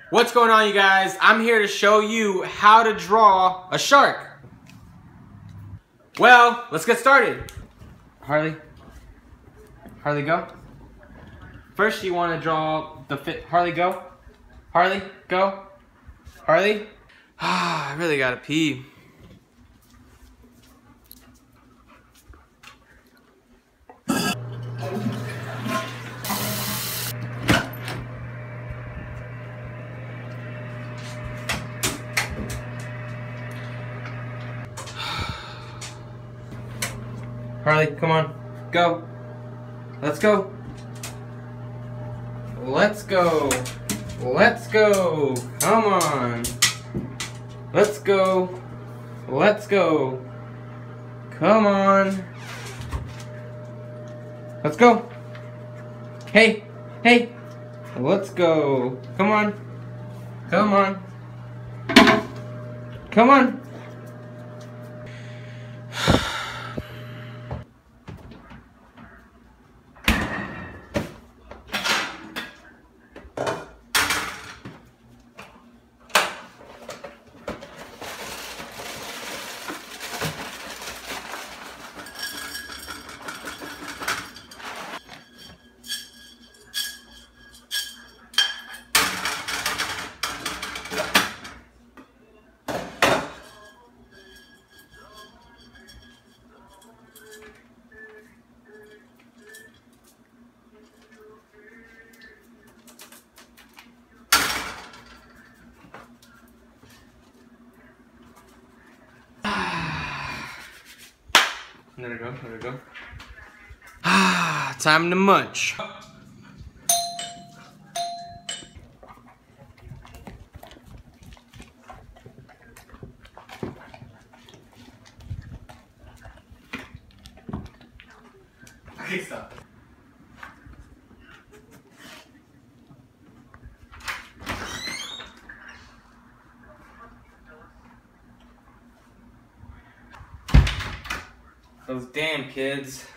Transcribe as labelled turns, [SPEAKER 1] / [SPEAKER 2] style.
[SPEAKER 1] What's going on, you guys? I'm here to show you how to draw a shark. Well, let's get started. Harley, go. First, you want to draw the fit. Harley, go. Harley, go. Harley. I really gotta pee. Harley, come on. Go. Let's go. Let's go. Let's go. Come on. Let's go. Let's go. Come on. Let's go. Hey. Hey. Let's go. Come on. Come on. Come on. Let it go, let it go. Time to munch. Okay, stop. Those damn kids.